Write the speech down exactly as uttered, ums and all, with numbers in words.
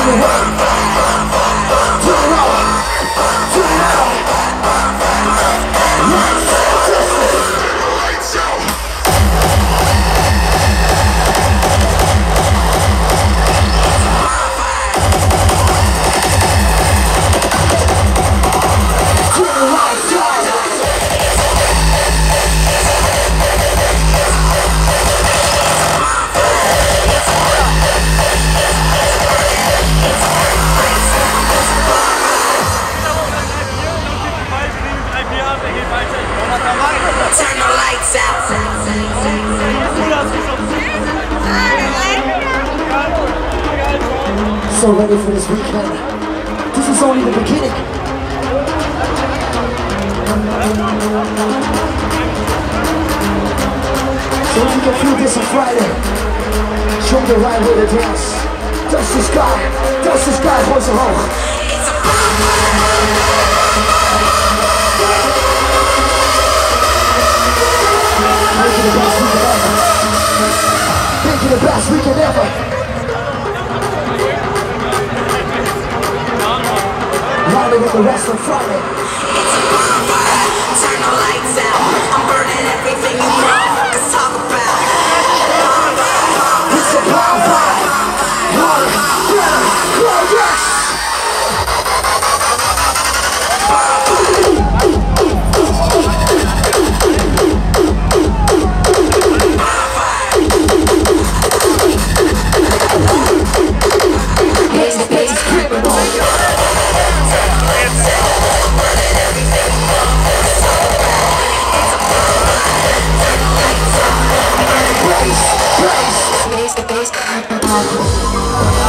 your way. Turn it on, turn it on. Lights out. Turn the lights out. Turn the lights out. So ready for this weekend. This is only the beginning. So if you can feel this on Friday, show me the right way to dance. Touch the sky, touch the sky, voice omhoog. Making the best weekend ever. Making the best weekend ever. Riding with the rest on Friday. It's a bonfire. Turn the lights out. I'm burning everything you motherfuckers talk about. It's a bonfire. Krowdexx. Race, race.